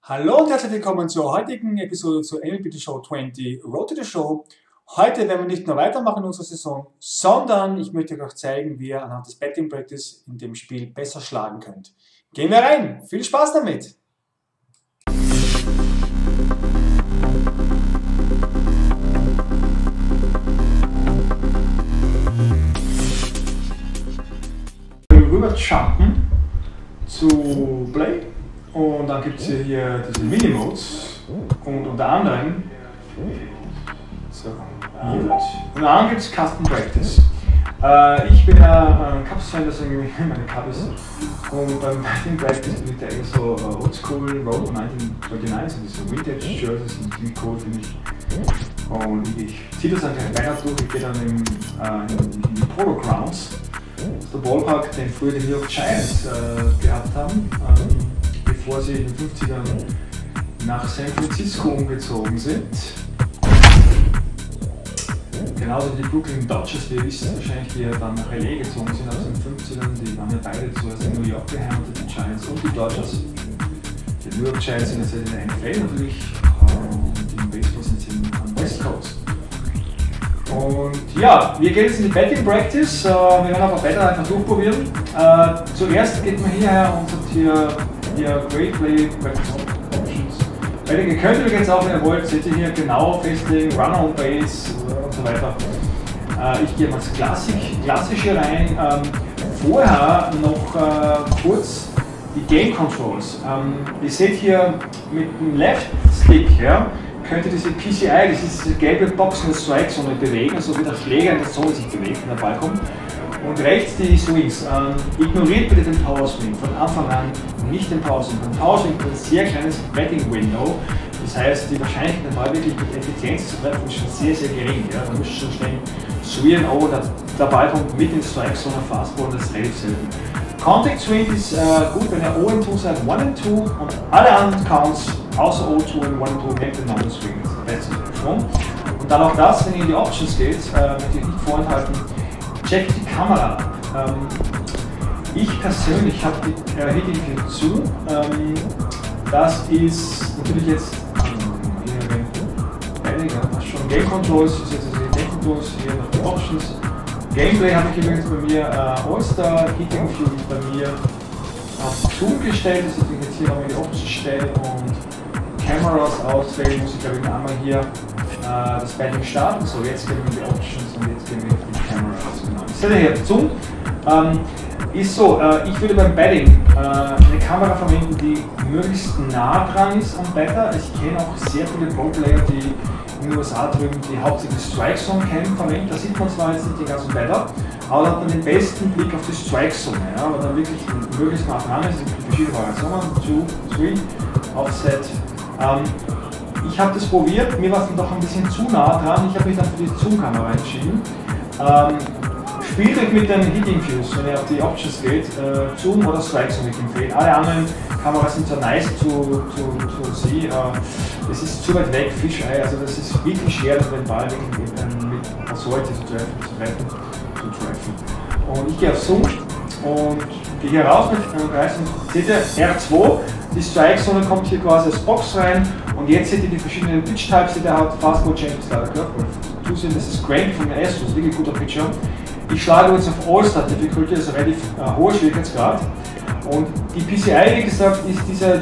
Hallo und herzlich willkommen zur heutigen Episode zur MLB The Show 20 Road to the Show. Heute werden wir nicht nur weitermachen in unserer Saison, sondern ich möchte euch zeigen, wie ihr anhand des Betting Practice in dem Spiel besser schlagen könnt. Gehen wir rein! Viel Spaß damit! Rüber jumpen zu Play. Und dann gibt es hier diese Minimodes und unter anderem und dann gibt es Custom Practice. Ich bin ja ein Cubs-Fan, deswegen meine Cubs. Und beim Betting Practice bin ich eigentlich so Oldschool Road 1929, so diese Vintage Jerseys sind ziemlich cool, finde ich. Und ich ziehe das dann gleich weiter durch, ich gehe dann in die Polo Grounds. Das ist der Ballpark, den früher die New York Giants gehabt haben. Bevor sie in den 50ern nach San Francisco umgezogen sind. Genauso wie die Brooklyn Dodgers, die wissen wahrscheinlich, die ja dann nach LA gezogen sind aus den 50ern, die waren ja beide zuerst in New York beheimatet, die Giants und die Dodgers. Die New York Giants sind jetzt in der NFL natürlich und im Baseball sind sie am West Coast. Und ja, wir gehen jetzt in die Betting Practice, wir werden aber weiter einfach durchprobieren. Zuerst geht man hierher und sagt hier Great Play Practice Options. Ihr könnt übrigens auch, wenn ihr wollt, seht ihr hier genau festlegen, Runner on Base und so weiter. Ich gehe mal ins Klassische rein. Vorher noch kurz die Game Controls. Ihr seht hier mit dem Left Stick, ja, könnt ihr diese PCI, das ist diese gelbe Box in der Strike Zone bewegen, also wie der Schläger in der Zone sich bewegt, wenn der Ball kommt. Und rechts die Swings. Ignoriert bitte den Power Swing von Anfang an, nicht den Power Swing. Beim Power Swing ist ein sehr kleines Betting Window. Das heißt, die Wahrscheinlichkeit, den Ball wirklich mit Effizienz zu treffen, ist schon sehr, sehr gering. Ja? Da müsst ihr schon schnell swingen, der Ball kommt mit in Strike Zone Fastball und das ist relativ selten. Contact Swing ist gut, wenn ihr 0-2 seid, 1-2 und alle anderen Counts außer 0-2 und 1-2 nehmt den Non Swing. Das ist der beste Schwung. Und dann auch das, wenn ihr in die Options geht, möchte ich nicht vorenthalten. Checkt die Kamera ab. Ich persönlich habe die Hitting View zu. Das ist natürlich jetzt schon Game Controls, ist jetzt also die Game Controls, hier noch die Options. Gameplay habe ich übrigens bei mir All-Star, Hitting View bei mir auf Zoom gestellt, das ist jetzt hier nochmal die Options stellen und Cameras auswählen, muss ich glaube ich noch einmal hier das Betting starten. So, jetzt gehen wir in die Options und jetzt gehen wir in die Cameras. Genau. Ich sehe hier Zoom. Ist so, ich würde beim Betting eine Kamera verwenden, die möglichst nah dran ist am Batter. Ich kenne auch sehr viele Pro-Player, die in den USA drüben die hauptsächlich Strike Zone kennen, verwenden. Da sieht man zwar jetzt nicht den ganzen Batter, aber da hat man den besten Blick auf die Strike Zone, ja, weil dann wirklich möglichst nah dran ist. Es gibt verschiedene Variationen, 2, 3, Offset. Ich habe das probiert, mir war es dann doch ein bisschen zu nah dran. Ich habe mich dann für die Zoom-Kamera entschieden. Spielt euch mit den Hitting Views, wenn ihr auf die Options geht, Zoom oder Strike Zone, ich empfehle. Alle anderen Kameras sind so nice to see. Es ist zu weit weg, Fischei, also das ist wirklich schwer, den Ball wirklich mit Assault zu treffen. Und ich gehe auf Zoom und gehe hier raus mit dem Kreis und seht ihr R2, die Strike Zone kommt hier quasi als Box rein und jetzt seht ihr die verschiedenen Pitch Types, die der hat, Fastball, Change, Slider, Curveball. Zusehen, das ist Grant von den Astros, wirklich guter Pitcher. Ich schlage jetzt auf All-Star Difficulty, also relativ hoher Schwierigkeitsgrad. Und die PCI, wie gesagt, ist diese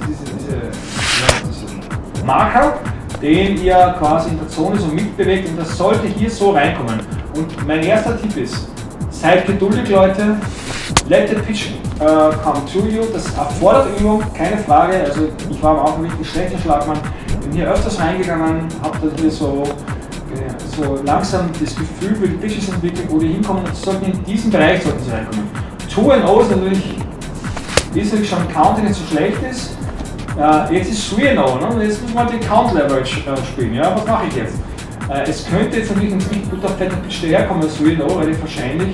Marker, den ihr quasi in der Zone so mitbewegt und das sollte hier so reinkommen. Und mein erster Tipp ist, seid geduldig Leute, let the pitch come to you, das erfordert Übung, keine Frage. Also ich war auch ein richtig schlechter Schlagmann, bin hier öfters reingegangen, habe dann hier so langsam das Gefühl für die Pitches entwickelt, wo die hinkommen und sollten in diesen Bereich sollten sie reinkommen. 2-0 ist natürlich schon Counting nicht so schlecht ist. Jetzt ist 3-0, ne? Jetzt müssen wir die Count Leverage spielen. Ja? Was mache ich jetzt? Es könnte jetzt natürlich ein richtig guter fetter Pitch daherkommen als 3-0, relativ wahrscheinlich.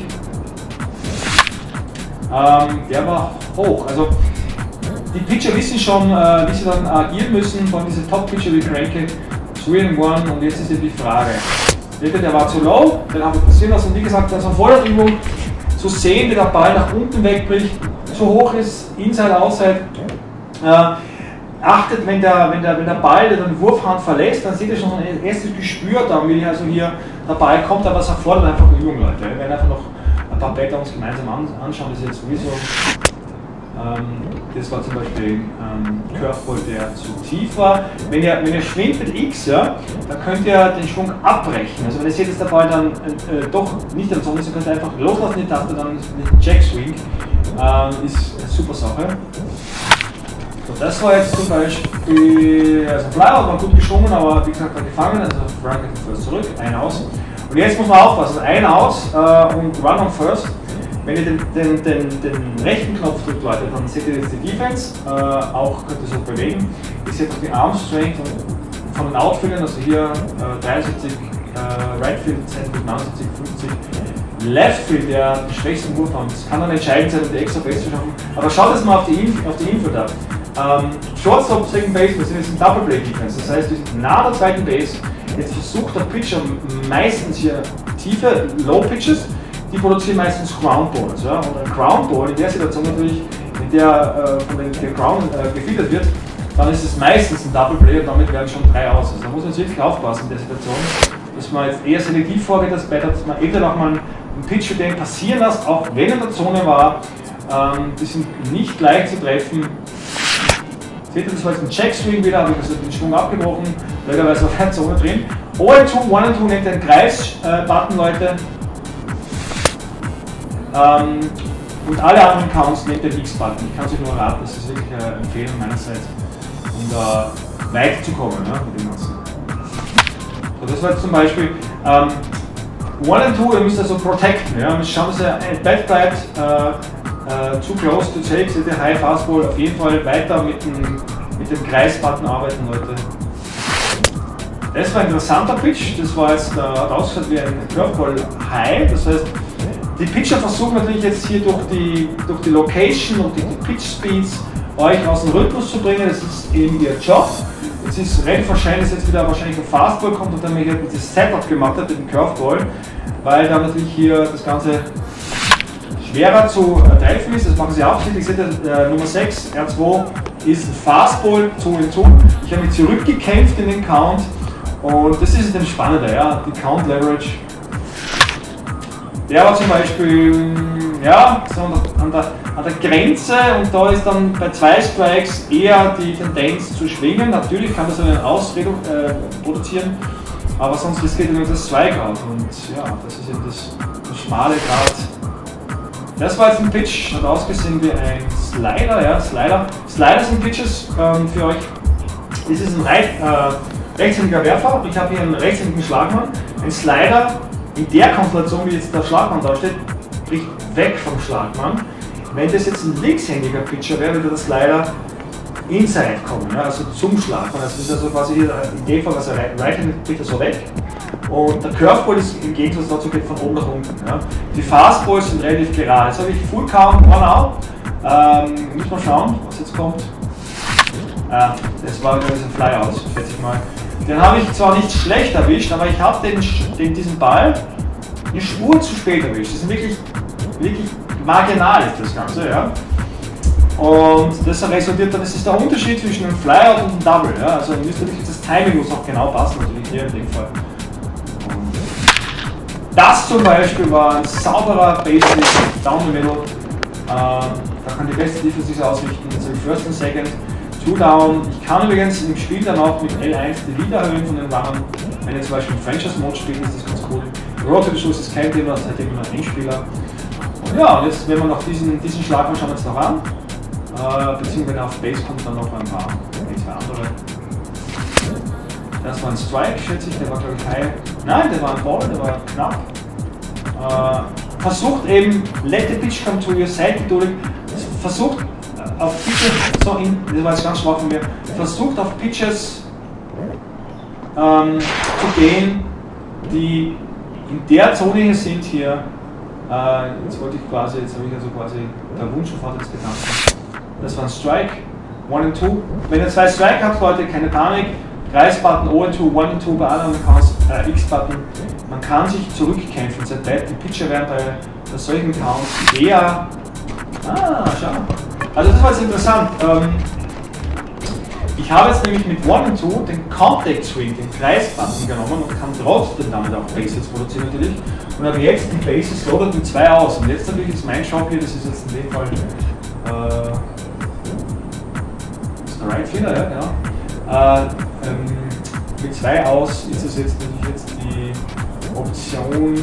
Der war hoch. Also die Pitcher wissen schon, wie sie dann agieren müssen von diesen Top-Pitcher wie Cranky. 3-1 und jetzt ist ja die Frage. Der war zu low, den haben wir passieren lassen und wie gesagt, also vor der Übung zu sehen, wie der Ball nach unten wegbricht, so hoch ist, inside, outside. achtet, wenn der Ball den Wurfhand verlässt, dann seht ihr schon ein erstes Gespür, dann wie also hier der Ball kommt, aber es erfordert einfach Übung, Leute. Wir werden einfach noch ein paar Blätter uns gemeinsam anschauen, das ist jetzt sowieso. Das war zum Beispiel Curveball, der zu tief war. Wenn ihr schwingt mit X, ja, dann könnt ihr den Schwung abbrechen. Also wenn ihr seht, dass der Ball dann doch nicht am Zone ist, dann könnt ihr einfach loslassen die Taste, dann ist ein Jack Swing. Ist eine super Sache. So, das war jetzt zum Beispiel, also Flyer hat man gut geschwungen, aber wie gesagt, hat gefangen, also Frank geht first zurück, ein aus. Und jetzt muss man aufpassen, ein aus und Run on first. Wenn ihr den rechten Knopf drückt, Leute, dann seht ihr jetzt die Defense, auch könnt ihr so bewegen. Ihr seht auch die Arm Strength von den Outfieldern, also hier 73, Right Field 79, 50. Left Field, der den schwächsten Wurf hat, das kann dann entscheidend sein, um die extra Base zu schaffen. Aber schaut jetzt mal auf die Infield ab. Shortstop, Second Base, wir sind jetzt in Double Play Defense, das heißt, wir sind nah der zweiten Base. Jetzt versucht der Pitcher meistens hier tiefe Low Pitches, die produzieren meistens Ground Balls. Ja? Und ein Ground Ball in der Situation natürlich, in der von der Ground gefiltert wird, dann ist es meistens ein Double Play und damit werden schon 3 aus. Also da muss man jetzt wirklich aufpassen in der Situation, dass man jetzt eher selektiv vorgeht, dass man entweder auch mal einen Pitch für den passieren lässt, auch wenn er in der Zone war. Die sind nicht leicht zu treffen. Seht ihr, das war jetzt ein Check Swing wieder, habe ich also den Schwung abgebrochen, blöderweise auf der Zone drin. 0-2, 1-2 nennt den Kreis-Button, Leute. Und alle anderen Counts nennt den X-Button. Ich kann es euch nur raten, das ist wirklich eine Empfehlung meinerseits, um da weit zu kommen, ja, mit dem Ganzen. So, das war jetzt zum Beispiel 1-2, ihr müsst also protecten. Ja, müsst schauen, dass ihr Bad bleibt. Too close to take, seht ihr, High Fastball, auf jeden Fall weiter mit dem Kreisbutton arbeiten, Leute. Das war ein interessanter Pitch, das war jetzt rausgehört wie ein Curveball High, das heißt, die Pitcher versuchen natürlich jetzt hier durch die Location und die Pitch Speeds euch aus dem Rhythmus zu bringen, das ist eben ihr Job. Jetzt ist recht wahrscheinlich, dass jetzt wieder wahrscheinlich ein Fastball kommt und dann mir hier dieses Setup gemacht hat mit dem Curveball, weil dann natürlich hier das Ganze schwerer zu treffen ist, das machen sie absichtlich. Seht ihr, Nummer 6, R2 ist ein Fastball, 2-2. Ich habe mich zurückgekämpft in den Count und das ist dann spannender, ja, die Count Leverage. Der war zum Beispiel ja, so an der Grenze und da ist dann bei 2 Strikes eher die Tendenz zu schwingen. Natürlich kann das einen Ausredung produzieren, aber sonst riskiert ihr das Strikeout und ja, das ist eben das schmale Grad. Das war jetzt ein Pitch, hat ausgesehen wie ein Slider, ja, Slider sind Pitches für euch. Das ist ein rechtshändiger Werfer, ich habe hier einen rechtshändigen Schlagmann. Ein Slider in der Konstellation, wie jetzt der Schlagmann da steht, bricht weg vom Schlagmann. Wenn das jetzt ein linkshändiger Pitcher wäre, würde der Slider inside kommen, ja, also zum Schlagmann. Also das ist also quasi hier in dem Fall, also right-handed bricht er so weg. Und der Curveball ist im Gegensatz dazu geht von oben nach unten. Ja. Die Fastballs sind relativ gerade. Jetzt habe ich Full Count, One Out. Muss mal schauen, was jetzt kommt. Das war ein Flyout, schätze ich mal. Den habe ich zwar nicht schlecht erwischt, aber ich habe diesen Ball eine Spur zu spät erwischt. Das ist wirklich marginal ist das Ganze. Ja. Und das resultiert dann, das ist der Unterschied zwischen einem Flyout und einem Double. Ja. Also das Timing muss auch genau passen, natürlich hier in dem Fall. Das zum Beispiel war ein sauberer Basic Down the Middle. Da kann die beste Defense sich ausrichten. Jetzt habe ich First und Second, 2 Down. Ich kann übrigens im Spiel dann auch mit L1 die Lead erhöhen von den Runnern. Wenn ihr zum Beispiel Franchise Mode spielt, ist das ganz cool. Rotate Schuss ist kein Thema, das hat immer ein Endspieler. Und ja, und jetzt, wenn man noch diesen Schlag schauen wir uns noch an. Beziehungsweise wenn er auf Base kommt, dann noch ein paar andere. Das war ein Strike, schätze ich, der war glaube ich high. Nein, der war ein Ball, der war knapp. Versucht eben, let the pitch come to your side, geduldig. Versucht auf Pitches, das war jetzt ganz schwach von mir, versucht auf Pitches zu gehen, die in der Zone hier sind hier. Jetzt habe ich also quasi der Wunsch auf jetzt getan. Das war ein Strike, 1 and 2. Wenn ihr 2 Strike habt, Leute, keine Panik. Kreisbutton, 0-2, 1-2 bei anderen Counts, X-Button. Man kann sich zurückkämpfen. Die Pitcher werden bei solchen Counts eher. Schau. Also das war jetzt interessant. Ich habe jetzt nämlich mit 1 und 2 den Contact Swing, den Kreisbutton genommen und kann trotzdem damit auch Bases produzieren natürlich. Und habe jetzt die Bases loaded mit 2 aus. Und jetzt natürlich ist mein Job hier, das ist jetzt in dem Fall das ist der Right Fielder, ja, genau. Mit 2 aus ist es jetzt natürlich die Option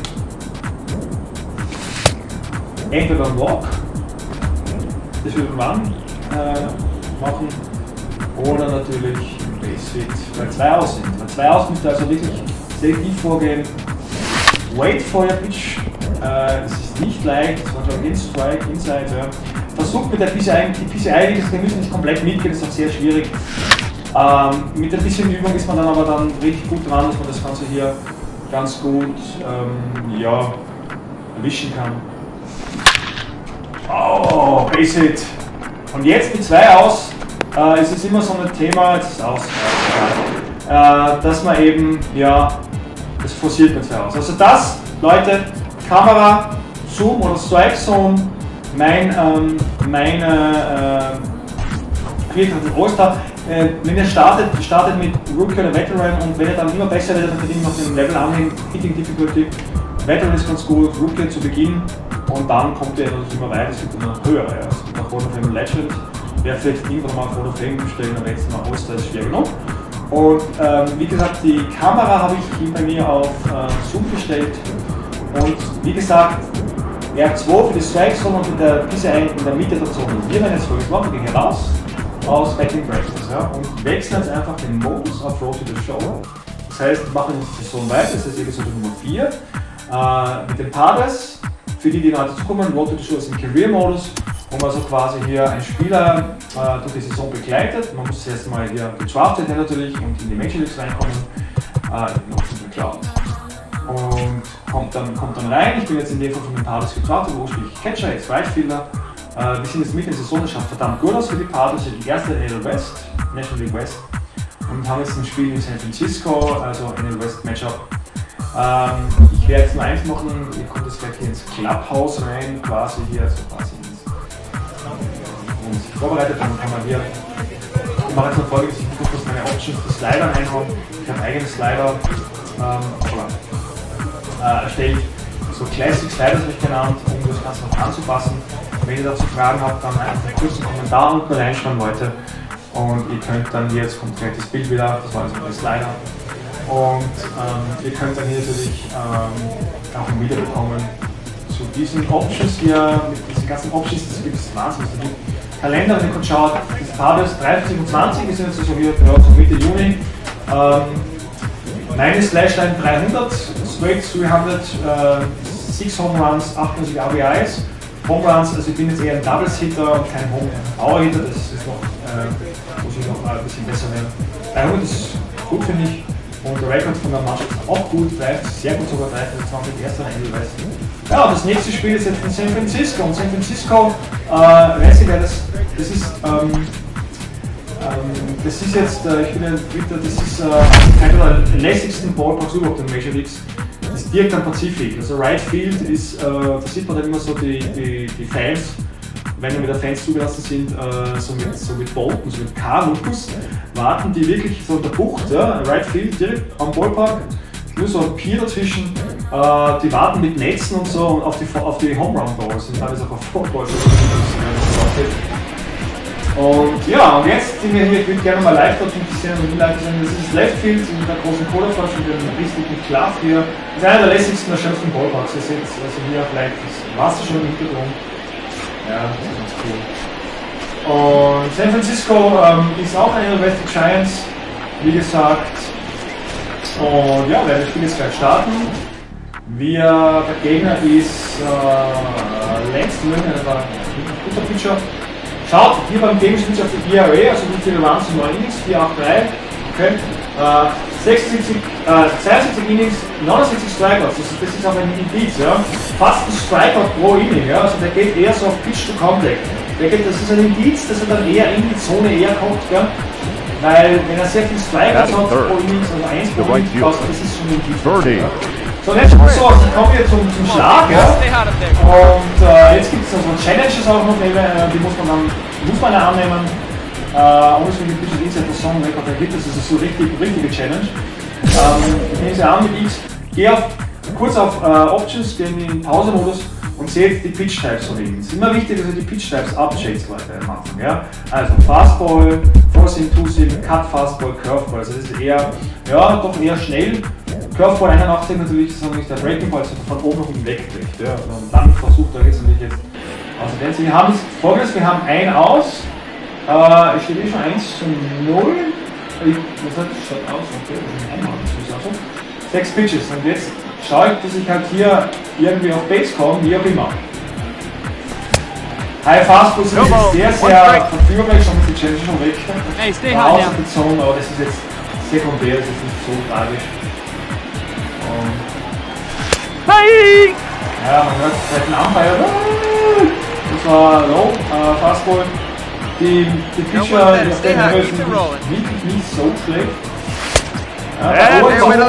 entweder ein Lock, das würde man machen, oder natürlich Base Hit, weil 2 aus sind. Bei 2 aus müsst ihr also wirklich selektiv vorgehen. Wait for your pitch. Es ist nicht leicht, manchmal In-Strike, Inside. Ja. Versucht mit der PCI, die PCI, wir müssen nicht komplett mitgehen, das ist auch sehr schwierig. Mit ein bisschen Übung ist man dann aber dann richtig gut dran, dass man das Ganze hier ganz gut ja, erwischen kann. Oh, Base Hit. Und jetzt mit 2 aus ist es immer so ein Thema, jetzt ist es aus, dass man eben, ja, das forciert mit 2 aus. Also das, Leute, Kamera, Zoom oder Strike Zone, meine All-Star. Wenn ihr startet mit Rookie oder Veteran und wenn ihr dann immer besser werdet, dann könnt ihr immer auf dem Level anhängen, Hitting Difficulty. Veteran ist ganz gut, Rookie zu Beginn und dann kommt ihr natürlich immer weiter, es wird immer höher. Ja. Es gibt auch Hall of Fame Legend, wer vielleicht irgendwann mal Hall of Fame bestellen, aber jetzt mal All-Star ist schwer genug. Und wie gesagt, die Kamera habe ich bei mir auf Zoom gestellt und wie gesagt, R2 für die Strike Zone und mit der PCI in der Mitte der Zone. Wir werden jetzt Folgendes machen, wir gehen hier raus aus Batting Practice, ja, und wechseln jetzt einfach den Modus auf Road to the Show. Das heißt, wir machen die Zone weiter, das ist Episode Nummer 4 mit den Pades. Für die neu dazukommen, Road to the Show ist im Career-Modus, wo man also quasi hier einen Spieler durch die Saison begleitet. Man muss zuerst mal hier gedraftet werden natürlich und in die Major Leagues reinkommen, noch in der Cloud. Und kommt dann rein. Ich bin jetzt in dem Fall von den Padres gedraftet, wo spiele ich Catcher, jetzt Right Fielder. Wir sind jetzt mitten in der Saison, das schaut verdammt gut aus für die Padres, die erste NL West, National League West. Und haben jetzt ein Spiel in San Francisco, also NL West Matchup. Ich werde jetzt nur eins machen, ihr kommt jetzt gleich hier ins Clubhouse rein, quasi hier, also quasi und vorbereitet, dann kann man hier, ich mache jetzt noch Folgendes, ich muss kurz meine Options für Slider einhauen, ich habe eigene Slider erstellt, so Classic Sliders habe ich genannt, um das Ganze noch anzupassen. Wenn ihr dazu Fragen habt, dann einfach einen kurzen Kommentar unten reinschreiben, Leute, und ihr könnt dann hier, jetzt kommt gleich das Bild wieder, das war also der Slider. Und ihr könnt dann hier natürlich auch ein Video bekommen zu diesen Options hier, mit diesen ganzen Options, das gibt es wahnsinnig. Kalender, wenn ihr kurz schaut, das Padres 30 und 20, wir sind jetzt also hier so Mitte Juni. Meine Slashline 300, Straight 300, 6 Home Runs, 98 RBIs. Home Runs, also ich bin jetzt eher ein Doubles-Hitter und kein Home-Power-Hitter, das ist noch, muss ich noch ein bisschen besser werden. 300 ist gut, finde ich. Und der Rekord von der Mannschaft ist auch gut, sehr gut sogar 320, erster Ende weiß. Ja, das nächste Spiel ist jetzt in San Francisco. Und San Francisco, weiß ich, das ist jetzt, ich bin ja Twitter, das ist einer der lässigsten Ballparks überhaupt in Major Leagues. Das ist direkt am Pazifik. Also Right Field ist, da sieht man dann immer so die Fans, wenn wir wieder Fans zugelassen sind, so mit Booten, so mit Kanus, warten die wirklich so in der Bucht, ja, Right Field direkt am Ballpark, nur so ein Pier dazwischen, die warten mit Netzen und so und auf die Home Run Balls und teilweise auch auf Footballs. Und ja, und jetzt sind wir hier, ich würde gerne mal live dort sehen und live sehen, das ist das Left Field mit der großen Cola-Flasche und dem riesigen Klaff hier. Das ist einer der lässigsten, der schönsten Ballparks. Ihr seht also hier vielleicht das Wasser schon im Hintergrund. Ja, das ist ganz cool. Und San Francisco ist auch eine der West Giants, wie gesagt. Und ja, werden das Spiel jetzt gleich starten. Der Gegner ist Lance Lynn, der war ein guter Pitcher. Schaut, hier beim Game sind sie auf die ERA, also wie viele Runs in 9 Innings, 483, okay. 72 Innings, 69 Strikeouts, das ist aber ein Indiz, ja. Fast ein Strikeout pro Inning, ja. Also der geht eher so auf Pitch to Contact. Das ist ein Indiz, dass er dann eher in die Zone kommt, ja. Weil wenn er sehr viel Strikeouts hat pro Innings, also 1 pro Innings, das ist schon ein Indiz. Ja. So, jetzt kommt so, ich komme hier zum Schlag, ja. Und jetzt gibt es also Challenges auch noch, die muss man annehmen. Ohne so die Pitcher Inside der Zone. Hit, das ist so richtige Challenge. Ich nehme sie an mit X, gehe kurz auf Options, gehe in den Pause-Modus und seht die Pitch-Types von ihnen. Es ist immer wichtig, dass ihr die Pitch-Types abcheckt, Leute, am Anfang. Ja? Also Fastball, Four-Seam, Two-Seam, Cut-Fastball, Curveball. Also das ist eher, ja, doch eher schnell. Curveball 81 natürlich, das ist natürlich der Breaking Ball, dass man von oben nach unten wegkriegt. Ja? Und dann versucht er jetzt natürlich außerdem. Wir haben jetzt folgendes, wir haben ein Aus. Ich stehe schon 1:0. Das schaut aus, okay, das ist ein Einmal, das ist auch so. 6 Pitches und jetzt schaue ich, dass ich halt hier irgendwie auf Base komme, wie auch immer. High Fastball sind sehr verführbar, ich habe die Challenge schon weg. Außer die Zone, aber das ist jetzt sekundär, das ist nicht so tragisch. Ja, man hört seit dem Umpire. Das war Low, Fastball. Die Pitcher, die auf den Level sind wirklich nicht so schlecht. Hätte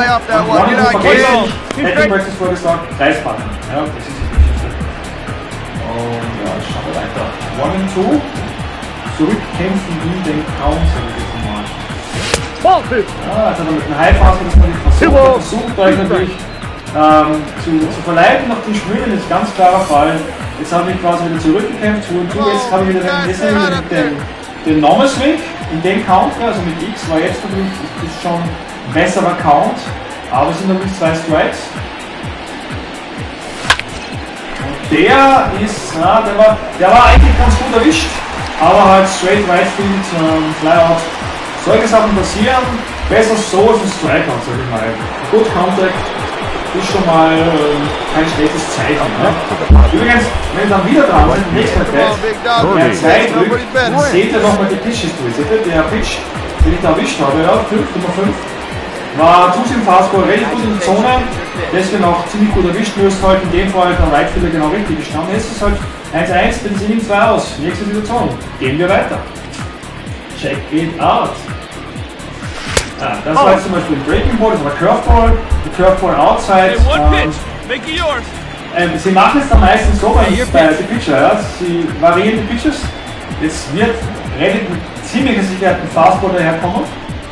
ich möchte vorgesagt, Kreisbahnen. Ja, das ist die Geschichte. Und ja, schauen wir weiter. 1 and 2. Zurückkämpfen in den Count, sage ich jetzt mal. Ja, also mit einem High Fastball, dass man nicht versucht, euch natürlich zu verleiten nach den Schwüngen, ist ganz klarer Fall. Jetzt habe ich quasi wieder zurückgekämpft, jetzt habe ich wieder den Normal Swing in dem Count, also mit X war jetzt natürlich ist schon ein besserer Count, aber es sind natürlich 2 Strikes. Und der ist, ja, der war eigentlich ganz gut erwischt, aber halt straight right field, Flyout. Solche Sachen passieren, besser so als ein Strikeout, sag ich mal. Gut Contact ist schon mal kein schlechtes Zeichen. Ne? Übrigens, wenn ihr dann wieder dran seid, nächstes Mal der 2 drückt, seht ihr nochmal die Pitches durch. Seht ihr, der Pitch, den ich da erwischt habe, ja, Nummer 5, war Two-Seam Fastball recht gut in der Zone, deswegen auch ziemlich gut erwischt, nur ist halt in dem Fall der Rightfielder genau richtig gestanden. Jetzt ist es halt 1:1, mit dem 2 aus, nächste Situation. Gehen wir weiter. Check it out. Ja, das war jetzt zum Beispiel ein Breaking Ball, das war Curveball, die Curveball outside. Sie machen es dann meistens so bei den Pitcher, ja? Sie variieren die Pitches. Jetzt wird relativ ziemlich sicher ein Fastball daherkommen.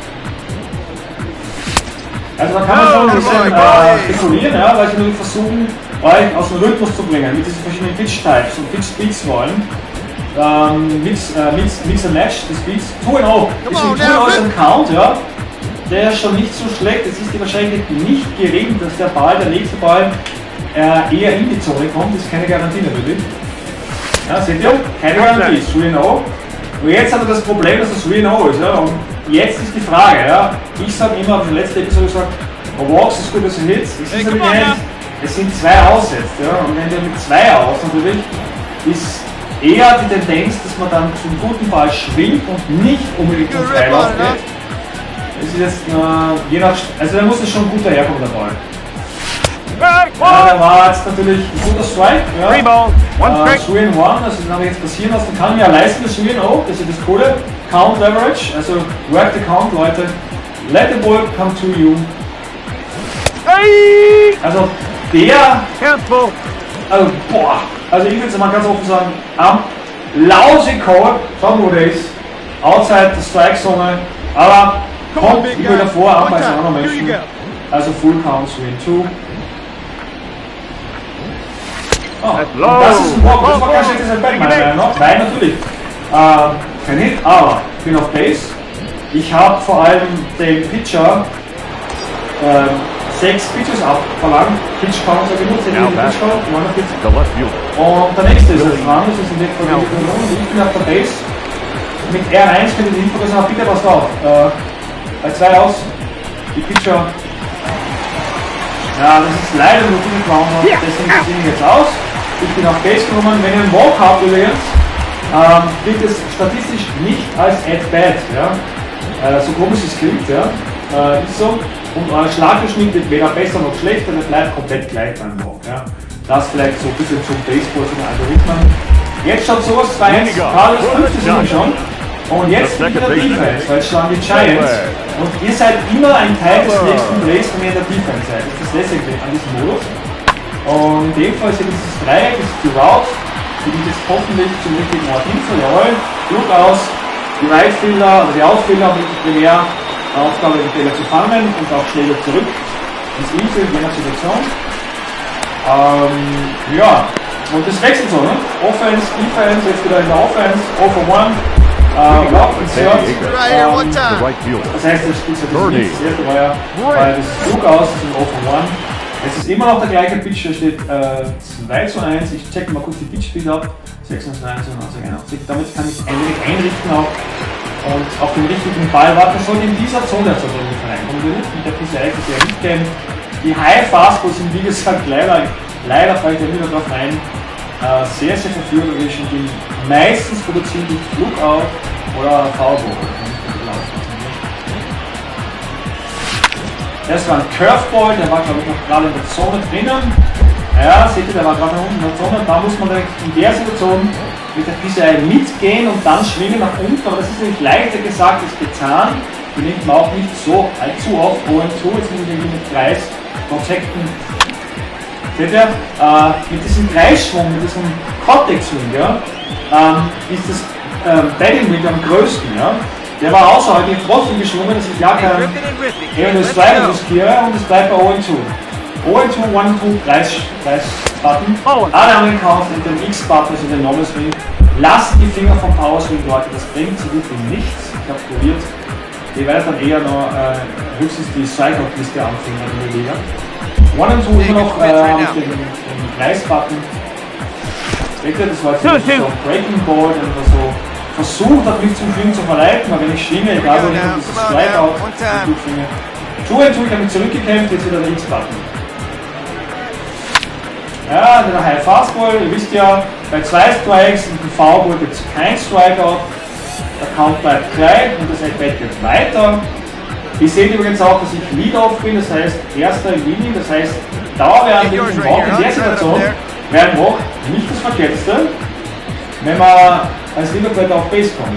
Also da kann man schon ein bisschen spekulieren, ja, weil sie natürlich versuchen, euch aus dem Rhythmus zu bringen, mit diesen verschiedenen Pitch-Types und Pitch-Speeds wollen. Mix and Match, die Speeds. 2-0 ist schon 2-0 ist ein Count, ja. Der ist schon nicht so schlecht, es ist die Wahrscheinlichkeit nicht gering, dass der nächste Ball eher in die Zone kommt, das ist keine Garantie natürlich. Ja, seht ihr? Keine Garantie, 3-0. Und jetzt hat er das Problem, dass es 3-0 ist. Ja? Und jetzt ist die Frage, ja? Ich sage immer, auf der letzten Episode gesagt, Walks ist gut als Hits, es ist natürlich nicht, es sind 2 Aus jetzt. Ja? Und wenn der mit 2 Aus natürlich, ist eher die Tendenz, dass man dann zum guten Ball schwingt und nicht unbedingt zum Freilauf geht. Das ist jetzt, je nach, also da muss es schon gut daherkommen, der Ball. Ja, der war jetzt natürlich ein guter Strike. Ja. 3-1, also den habe ich jetzt passieren lassen. Den kann ich mir ja leisten, das 3-0, das ist das Coole. Count Leverage, also work the count, Leute. Let the ball come to you. Also der, also boah, also ich würde es mal ganz offen sagen, am lousy Call, schauen wir wo der ist, outside der Strike Zone, aber kommt über davor, ab bei anderen Menschen, also Full Count, 3-2. Oh, das ist ein Walk, das war kein schlechtes At-Bat, meiner Meinung nach. Nein, natürlich. Kein Hit, aber ich bin auf Base. Ich habe vor allem den Pitcher 6 Pitches abverlangt. Pitch Count, sag ich nur, 10 Pitch Count, 49. Und der nächste ist jetzt dran, das ist in dem Fall ich bin auf der Base. Mit R1 für den Info, das bitte was drauf. Bei 2 aus, die Pitcher. Ja, das ist leider nur viel Clown, deswegen sehe ich jetzt aus. Ich bin auf Base gekommen. Wenn ihr einen Walk habt übrigens, wird es statistisch nicht als At-Bat. Ja? So komisch es klingt, ja? Ist so. Und euer Schlaggeschnitt wird weder besser noch schlechter, der bleibt komplett gleich beim Walk. Ja? Das vielleicht so ein bisschen zum Baseball, zu den Algorithmen. Jetzt schaut sowas 2-1, Carlos 5. schon. Und jetzt in der Defense, weil es schlagen die Giants. Und ihr seid immer ein Teil des nächsten Plays, wenn ihr in der Defense seid. Das ist das Lässige an diesem Modus. Und in dem Fall ist dieses Dreieck, das ist die Route, die geht jetzt hoffentlich zum richtigen Ort hin. Jawohl, Glück aus, die Right-Fielder, also die Outfielder haben wirklich primär Aufgabe, den Fehler zu fangen und auch schneller zurück ins Infield, je nach Situation. Ja, und das wechselt so, ne? Offense, Defense, jetzt wieder in der Offense, 0 for 1. Walk and Search. Das heißt, das ist ja das erste war ja das Flug aus, das ist 0 for 1. Es ist immer noch der gleiche Pitch, da steht 2 zu 1. Ich checke mal kurz die Pitch-Speed ab. 96, 91. Damit kann ich einrichten auch. Und auf den richtigen Ball warten soll in dieser Zone also nicht reinkommen. Wir mit der PCI ja nicht kennen. Die High Fastballs sind wie gesagt leider fällt ja wieder drauf rein. Sehr, sehr verführerisch und die meistens produzieren die Flugout oder Foulball. Das war ein Curveball, der war glaube ich noch gerade in der Zone drinnen. Ja, seht ihr, der war gerade unten in der Zone. Da muss man direkt in der Situation mit der PCI mitgehen und dann schwingen nach unten. Aber das ist nämlich leichter gesagt als getan. Die nimmt man auch nicht so allzu oft. OM2, jetzt müssen wir mit Kreis protecten. Seht ihr, mit diesem Kreisschwung, mit diesem Cortex-Swing, ja, ist das Batting Wing am größten. Ja. Der war außerhalb trotzdem geschwungen, dass ich ja kein Slider riskiere und es bleibt bei OM2. OM2, 1-2, Kreis-Button. Alle anderen Counts mit dem X-Button, also den Normal Swing. Lasst die Finger vom Power Swing, Leute, das bringt so gut wie nichts. Ich habe es probiert. Ihr werdet dann eher noch höchstens die Strikeout-Liste anfangen in der Liga. 1 und 2 immer noch mit dem Kreis-Button. Seht ihr, das war jetzt so ein Breaking Ball, der so versucht hat, mich zum Schwingen zu verleiten, aber wenn ich schwinge, egal wo ich dieses Strikeout gut schwinge. 2 und 2, ich habe mich zurückgekämpft, jetzt wieder der X-Button. Ja, der High Fastball, ihr wisst ja, bei 2 Strikes und dem Foulball gibt es kein Strikeout. Der Count bleibt gleich und das At-Bat geht weiter. Ihr seht übrigens auch, dass ich Lead-Off bin, das heißt erster im Inning, das heißt Dauerwerte im Walk in der Situation wären Walk nicht das Verkehrteste, wenn man als Liverpool auf Base kommt.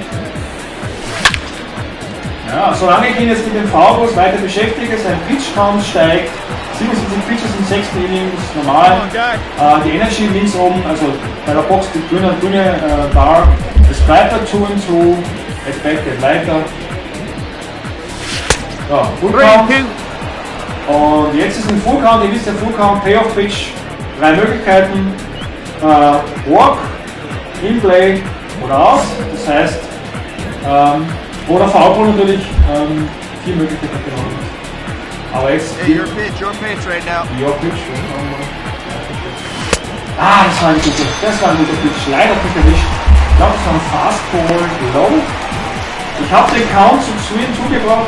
Ja, solange ich ihn jetzt mit dem Foulballs weiter beschäftige, sein Pitch-Count steigt, 77 Pitches im 6. Inning, das ist normal. Die Energy links oben, also bei der Box die grüne Bar, es bleibt bei 2 und 2, At-Bat geht weiter. Ja, Full Count. Und jetzt ist ein Full Count, ihr wisst ja, Full Count, Payoff Pitch, 3 Möglichkeiten. Walk, In Play oder aus, das heißt, oder Foulball natürlich, 4 Möglichkeiten genommen. Aber jetzt. Hey, your pitch right now. Your pitch. Das war ein guter Pitch, leider nicht erwischt. Ich glaube, das war ein Fastball Low. Ich habe den Count zum Swing zugebracht.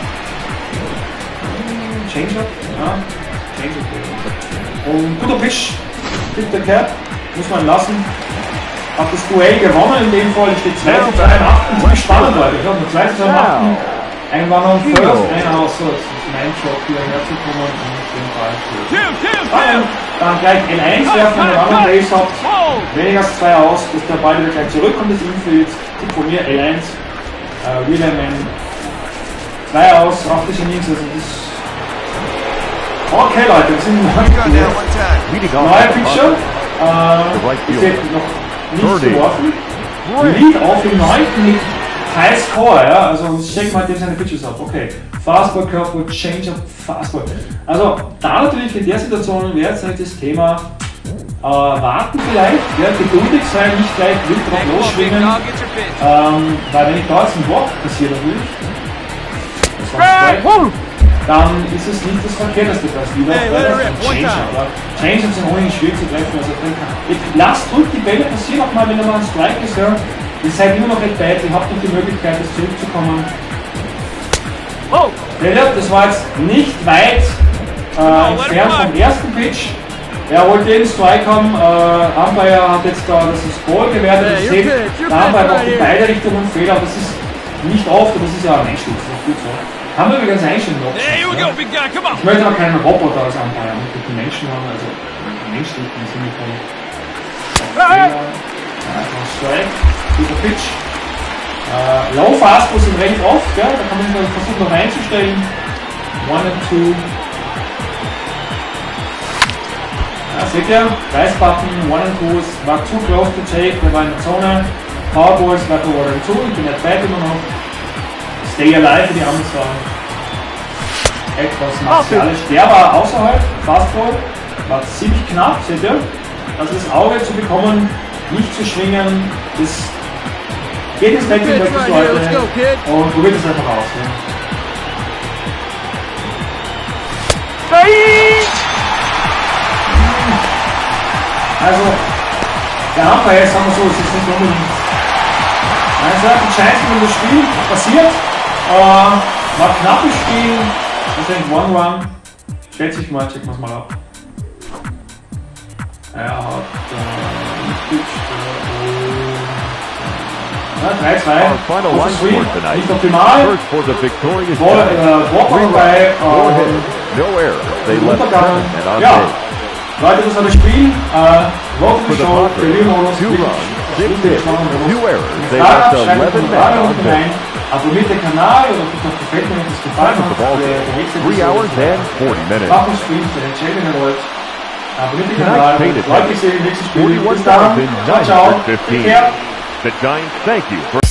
Change-up, ja, Change-up. Und guter Pitch, kriegt der Cap, muss man lassen. Hab das Duell gewonnen in dem Fall, es steht 2 zu 2 am 8. Ziemlich spannend, Leute. Ich habe nur 2 zu 2 am 8. Einen war noch ein First, einer aus, so, das ist mein Job, hier herzukommen und den Ball zu dann gleich N1 werfen, wenn ihr einen anderen Base habt, weniger als 2 aus, dass der Ball wieder gleich zurückkommt, das Infield, Tipp von mir, L1, Wheelerman, 2 aus, 80 Innings, also das. Okay Leute, wir sind neuer Pitcher, ist jetzt noch nicht geworfen, Lead auf den 9. mit High Score, ja, also check mal dem seine Pitches ab, okay, Fastball, Curveball, Change-Up, Fastball, also da natürlich in der Situation wäre jetzt halt das Thema warten vielleicht, ja, geduldig sein, nicht gleich wild drauf losschwingen, weil wenn ich da jetzt einen Walk passiert natürlich, dann ist es nicht das Verkehrteste, das wieder, weil das ein Change-Up, aber Change-Ups sind ohnehin schwierig zu treffen, also lasst ruhig die Bälle passieren, auch mal wenn da mal ein Strike ist, ja. Ihr seid immer noch At-Bat, ihr habt noch die Möglichkeit, das zurückzukommen. Das war jetzt nicht weit entfernt vom ersten Pitch. Er wollte den Strike haben, Umpire hat jetzt da das Ball gewertet, das seht, der Umpire macht in beide Richtungen Fehler, das ist nicht oft, aber das ist ja ein Einstieg, das ist gut so. Haben wir übrigens Einstellung noch. Ja? Ich möchte auch keinen Roboter als Umpire, mit den Menschen haben, also menschlich im Sinne von Strike, guter Pitch. Low Fastballs sind recht oft, ja? Da kann man versuchen noch reinzustellen. 1 und 2. Ja, seht ihr? Kreisbutton, 1 und 2, war too close to take, der war in der Zone. Powerballs war für 1 und 2, ich bin At-Bat immer noch. Stay Alive, wie die Amis sagen. Etwas martialisch. Der war außerhalb, Fastball, war ziemlich knapp, seht ihr? Also das Auge zu bekommen, nicht zu schwingen, das geht ins Netz wirklich Leute und probiert es einfach aus. Ja. Also, der Umpire ist, sagen wir so, es ist nicht unbedingt. Also, die Chance in das Spiel passiert, war knappes Spiel, also ein One-Run, schätze ich mal, checken wir es mal ab. Er hat nicht 3-2, nicht optimal, Walker dabei, Untergang, ja, Leute, das war das Spiel, Walker Show, Review-Modus, abonniert den Kanal oder guckt auf die Feld, wenn euch das gefallen hat, macht das Spiel, den Channel, wenn ihr wollt, abonniert den Kanal, Leute, ich sehe im nächsten Spiel, bis dann, ciao, ciao, take care. The Giants thank you for